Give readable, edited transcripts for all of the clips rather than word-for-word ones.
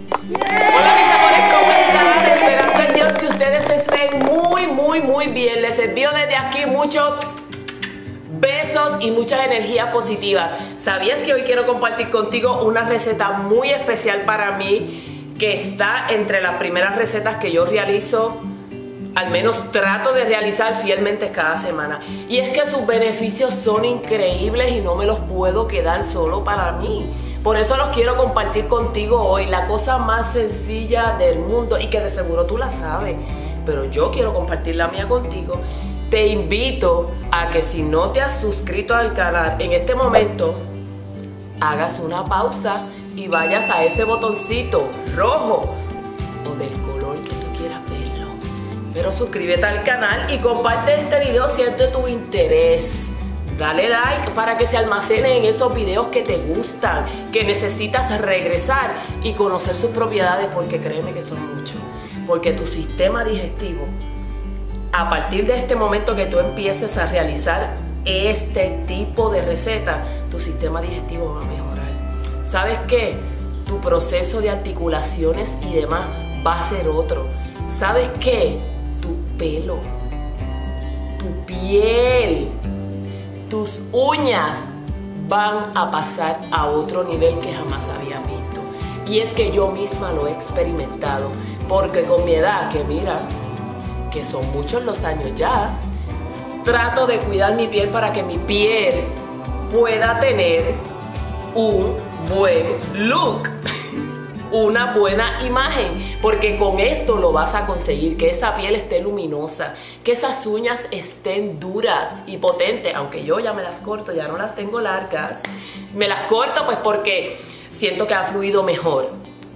Hola mis amores, ¿cómo están? Esperando en Dios que ustedes estén muy bien. Les envío desde aquí muchos besos y muchas energías positivas. ¿Sabías que hoy quiero compartir contigo una receta muy especial para mí? Que está entre las primeras recetas que yo realizo, al menos trato de realizar fielmente cada semana. Y es que sus beneficios son increíbles y no me los puedo quedar solo para mí. Por eso los quiero compartir contigo hoy, la cosa más sencilla del mundo y que de seguro tú la sabes, pero yo quiero compartir la mía contigo. Te invito a que si no te has suscrito al canal en este momento, hagas una pausa y vayas a este botoncito rojo o del color que tú quieras verlo. Pero suscríbete al canal y comparte este video si es de tu interés. Dale like para que se almacenen esos videos que te gustan, que necesitas regresar y conocer sus propiedades, porque créeme que son muchos. Porque tu sistema digestivo, a partir de este momento que tú empieces a realizar este tipo de receta, tu sistema digestivo va a mejorar. ¿Sabes qué? Tu proceso de articulaciones y demás va a ser otro. ¿Sabes qué? Tu pelo, tu piel, tus uñas van a pasar a otro nivel que jamás había visto. Y es que yo misma lo he experimentado, porque con mi edad, que mira, que son muchos los años ya, trato de cuidar mi piel para que mi piel pueda tener un buen look, una buena imagen, porque con esto lo vas a conseguir, que esa piel esté luminosa, que esas uñas estén duras y potentes, aunque yo ya me las corto, ya no las tengo largas, me las corto pues porque siento que ha fluido mejor.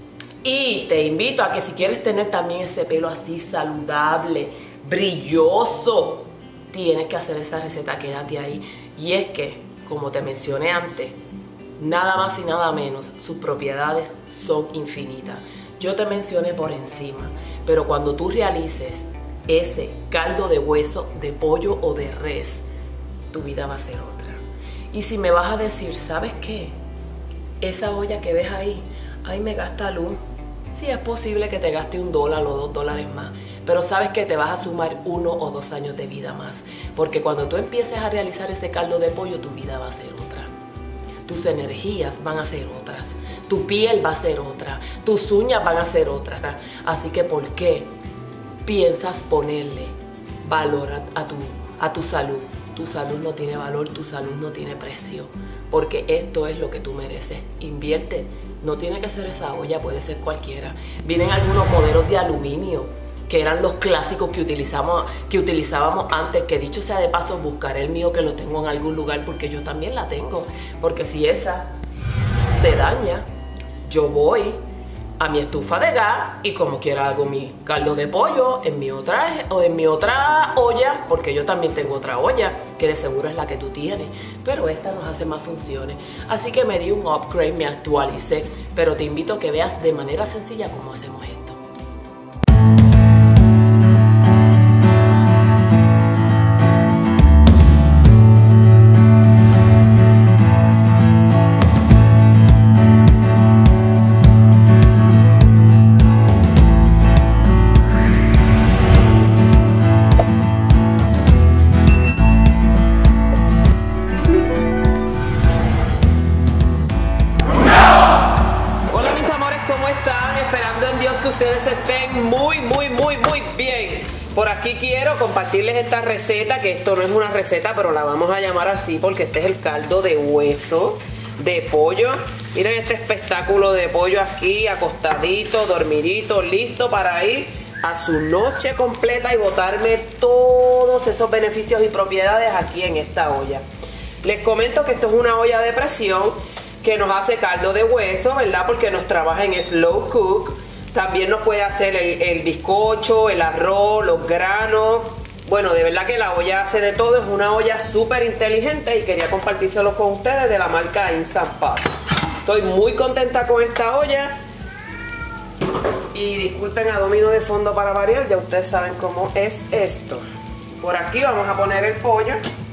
Y te invito a que si quieres tener también ese pelo así saludable, brilloso, tienes que hacer esa receta, quédate ahí. Y es que, como te mencioné antes, nada más y nada menos, sus propiedades son infinitas. Yo te mencioné por encima, pero cuando tú realices ese caldo de hueso, de pollo o de res, tu vida va a ser otra. Y si me vas a decir, ¿sabes qué? Esa olla que ves ahí me gasta luz. Sí, es posible que te gaste $1 o $2 más, pero sabes que te vas a sumar 1 o 2 años de vida más, porque cuando tú empieces a realizar ese caldo de pollo, tu vida va a ser otra. Tus energías van a ser otras, tu piel va a ser otra, tus uñas van a ser otras. Así que, ¿por qué piensas ponerle valor a tu salud? Tu salud no tiene valor, tu salud no tiene precio, porque esto es lo que tú mereces. Invierte, no tiene que ser esa olla, puede ser cualquiera. Vienen algunos modelos de aluminio, que eran los clásicos que utilizábamos antes, que dicho sea de paso, buscaré el mío, que lo tengo en algún lugar, porque yo también la tengo. Porque si esa se daña, yo voy a mi estufa de gas y como quiera hago mi caldo de pollo en mi otra olla, porque yo también tengo otra olla, que de seguro es la que tú tienes, pero esta nos hace más funciones. Así que me di un upgrade, me actualicé, pero te invito a que veas de manera sencilla cómo hacemos esto. Esperando en Dios que ustedes estén muy bien. Por aquí quiero compartirles esta receta, que esto no es una receta, pero la vamos a llamar así porque este es el caldo de hueso de pollo. Miren este espectáculo de pollo aquí, acostadito, dormidito, listo para ir a su noche completa y botarme todos esos beneficios y propiedades aquí en esta olla. Les comento que esto es una olla de presión que nos hace caldo de hueso, ¿verdad? Porque nos trabaja en slow cook. También nos puede hacer el bizcocho, el arroz, los granos. Bueno, de verdad que la olla hace de todo. Es una olla súper inteligente y quería compartírselo con ustedes, de la marca Instant Pot. Estoy muy contenta con esta olla. Y disculpen a Domino de fondo para variar, ya ustedes saben cómo es esto. Por aquí vamos a poner el pollo.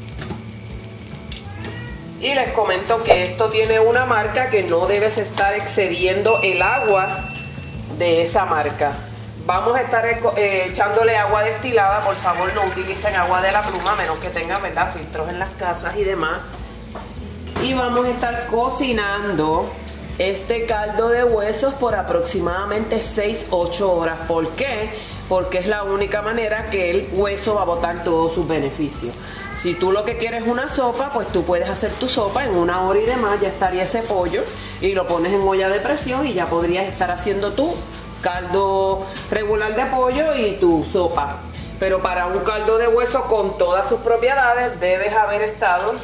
Y les comento que esto tiene una marca que no debes estar excediendo el agua de esa marca. Vamos a estar echándole agua destilada. Por favor, no utilicen agua de la pluma, a menos que tengan, ¿verdad?, filtros en las casas y demás. Y vamos a estar cocinando este caldo de huesos por aproximadamente 6-8 horas. ¿Por qué? Porque es la única manera que el hueso va a botar todos sus beneficios. Si tú lo que quieres es una sopa, pues tú puedes hacer tu sopa en 1 hora y demás, ya estaría ese pollo y lo pones en olla de presión y ya podrías estar haciendo tu caldo regular de pollo y tu sopa. Pero para un caldo de hueso con todas sus propiedades debes haber estado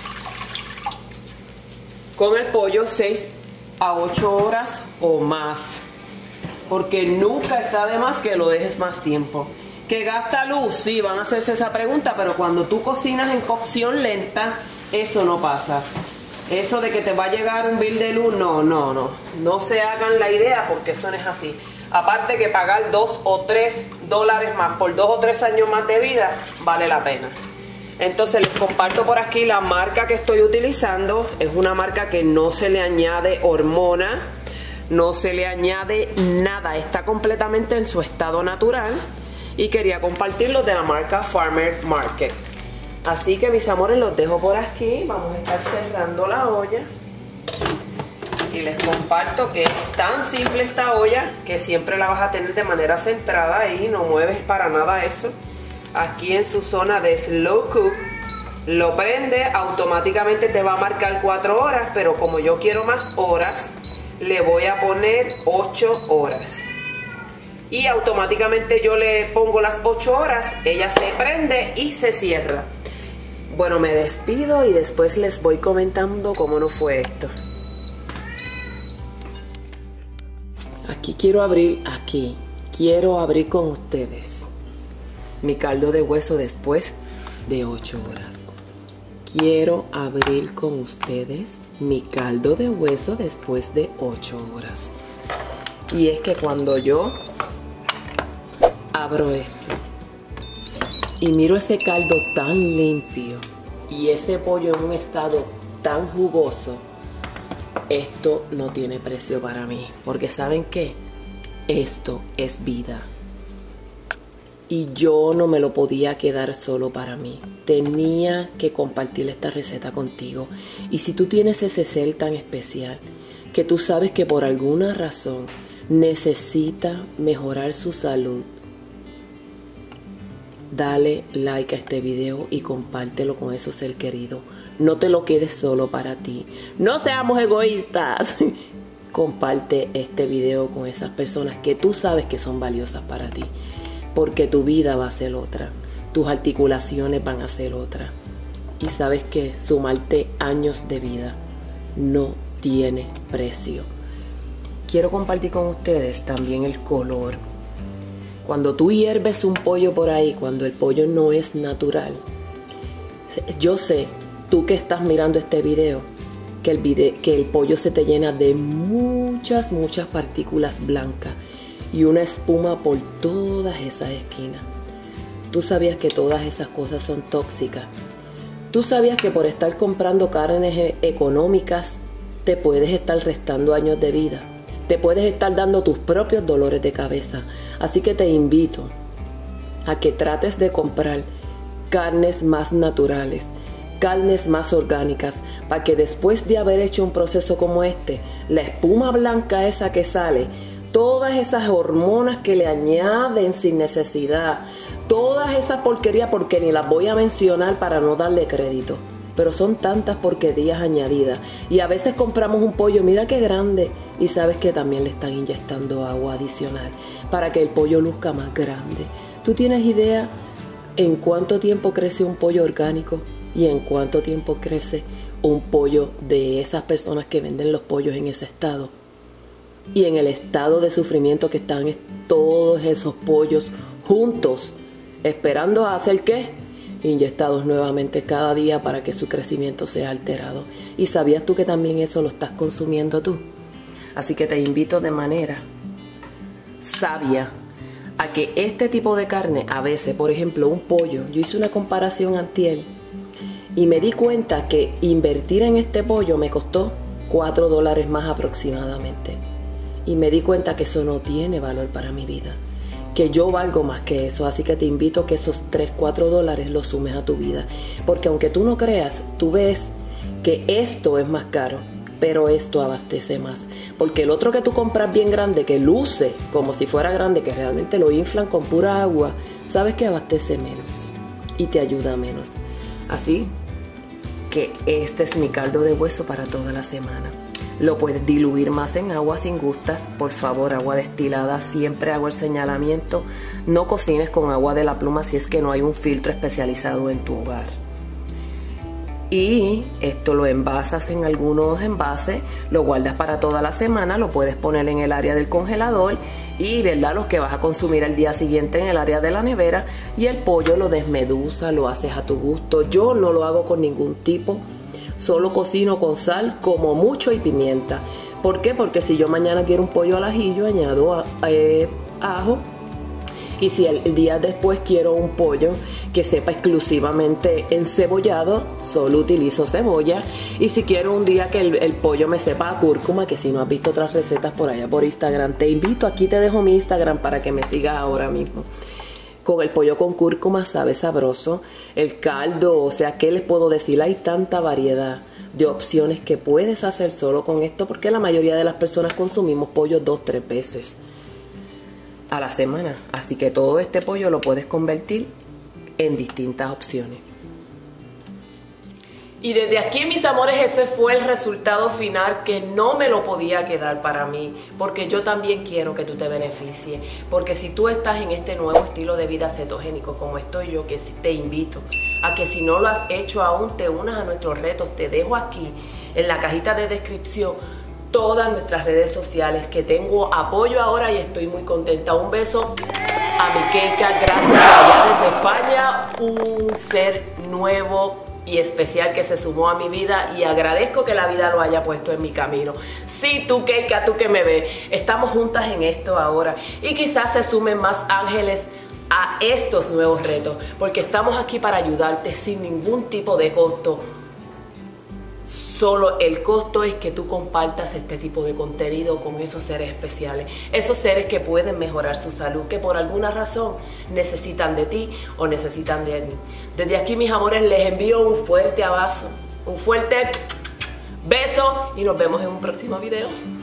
con el pollo 6 a 8 horas o más, porque nunca está de más que lo dejes más tiempo. ¿Que gasta luz? Sí, van a hacerse esa pregunta, pero cuando tú cocinas en cocción lenta, eso no pasa. Eso de que te va a llegar un bill de luz, no se hagan la idea, porque eso no es así. Aparte que pagar $2 o $3 más por 2 o 3 años más de vida, vale la pena. Entonces les comparto por aquí la marca que estoy utilizando. Es una marca que no se le añade hormona, no se le añade nada, está completamente en su estado natural. Y quería compartirlos de la marca Farmer Market. Así que mis amores, los dejo por aquí. Vamos a estar cerrando la olla. Y les comparto que es tan simple esta olla que siempre la vas a tener de manera centrada ahí. No mueves para nada eso. Aquí en su zona de slow cook. Lo prende, automáticamente te va a marcar 4 horas. Pero como yo quiero más horas, le voy a poner 8 horas. Y automáticamente yo le pongo las 8 horas, ella se prende y se cierra. Bueno, me despido y después les voy comentando cómo no fue esto. Quiero abrir con ustedes mi caldo de hueso después de 8 horas. Quiero abrir con ustedes mi caldo de hueso después de 8 horas. Y es que cuando yo abro esto y miro este caldo tan limpio y este pollo en un estado tan jugoso, esto no tiene precio para mí, porque ¿saben qué? Esto es vida y yo no me lo podía quedar solo para mí, tenía que compartir esta receta contigo. Y si tú tienes ese ser tan especial que tú sabes que por alguna razón necesita mejorar su salud, dale like a este video y compártelo con esos seres queridos. No te lo quedes solo para ti. No seamos egoístas. Comparte este video con esas personas que tú sabes que son valiosas para ti. Porque tu vida va a ser otra. Tus articulaciones van a ser otra. Y sabes que sumarte años de vida no tiene precio. Quiero compartir con ustedes también el color. Cuando tú hierves un pollo por ahí, cuando el pollo no es natural, yo sé, tú que estás mirando este video, que el pollo se te llena de muchas partículas blancas y una espuma por todas esas esquinas. ¿Tú sabías que todas esas cosas son tóxicas? ¿Tú sabías que por estar comprando carnes económicas te puedes estar restando años de vida? Te puedes estar dando tus propios dolores de cabeza. Así que te invito a que trates de comprar carnes más naturales, carnes más orgánicas, para que después de haber hecho un proceso como este, la espuma blanca esa que sale, todas esas hormonas que le añaden sin necesidad, todas esas porquerías, porque ni las voy a mencionar para no darle crédito, pero son tantas porquerías añadidas. Y a veces compramos un pollo, mira qué grande, y sabes que también le están inyectando agua adicional para que el pollo luzca más grande. ¿Tú tienes idea en cuánto tiempo crece un pollo orgánico y en cuánto tiempo crece un pollo de esas personas que venden los pollos en ese estado? Y en el estado de sufrimiento que están todos esos pollos juntos, esperando a hacer ¿qué? Inyectados nuevamente cada día para que su crecimiento sea alterado. ¿Y sabías tú que también eso lo estás consumiendo tú? Así que te invito de manera sabia a que este tipo de carne, a veces, por ejemplo, un pollo, yo hice una comparación antier y me di cuenta que invertir en este pollo me costó $4 más aproximadamente. y me di cuenta que eso no tiene valor para mi vida, que yo valgo más que eso. Así que te invito a que esos $3, $4 los sumes a tu vida, porque aunque tú no creas, tú ves que esto es más caro, pero esto abastece más, porque el otro que tú compras bien grande, que luce como si fuera grande, que realmente lo inflan con pura agua, sabes que abastece menos y te ayuda menos. Así que este es mi caldo de hueso para toda la semana. Lo puedes diluir más en agua si gustas. Por favor, agua destilada. Siempre hago el señalamiento. No cocines con agua de la pluma si es que no hay un filtro especializado en tu hogar. Y esto lo envasas en algunos envases, lo guardas para toda la semana, lo puedes poner en el área del congelador y, ¿verdad?, los que vas a consumir al día siguiente en el área de la nevera. Y el pollo lo desmeduzas, lo haces a tu gusto. Yo no lo hago con ningún tipo, solo cocino con sal, como mucho, y pimienta. ¿Por qué? Porque si yo mañana quiero un pollo al ajillo, añado ajo. Y si el día después quiero un pollo que sepa exclusivamente encebollado, solo utilizo cebolla. Y si quiero un día que el pollo me sepa a cúrcuma, que si no has visto otras recetas por allá por Instagram, te invito, aquí te dejo mi Instagram para que me sigas ahora mismo. Con el pollo con cúrcuma sabe sabroso. El caldo, o sea, ¿qué les puedo decir? Hay tanta variedad de opciones que puedes hacer solo con esto, porque la mayoría de las personas consumimos pollo 2, 3 veces a la semana. Así que todo este pollo lo puedes convertir en distintas opciones. Y desde aquí, mis amores, ese fue el resultado final, que no me lo podía quedar para mí, porque yo también quiero que tú te beneficies. Porque si tú estás en este nuevo estilo de vida cetogénico como estoy yo, que te invito a que, si no lo has hecho aún, te unas a nuestros retos. Te dejo aquí en la cajita de descripción todas nuestras redes sociales, que tengo apoyo ahora y estoy muy contenta. Un beso a mi Keika, gracias por allá desde España, un ser nuevo y especial que se sumó a mi vida, y agradezco que la vida lo haya puesto en mi camino. Sí, tú Keika, tú que me ves, estamos juntas en esto ahora, y quizás se sumen más ángeles a estos nuevos retos, porque estamos aquí para ayudarte sin ningún tipo de costo. Solo el costo es que tú compartas este tipo de contenido con esos seres especiales, esos seres que pueden mejorar su salud, que por alguna razón necesitan de ti o necesitan de mí. Desde aquí, mis amores, les envío un fuerte abrazo, un fuerte beso, y nos vemos en un próximo video.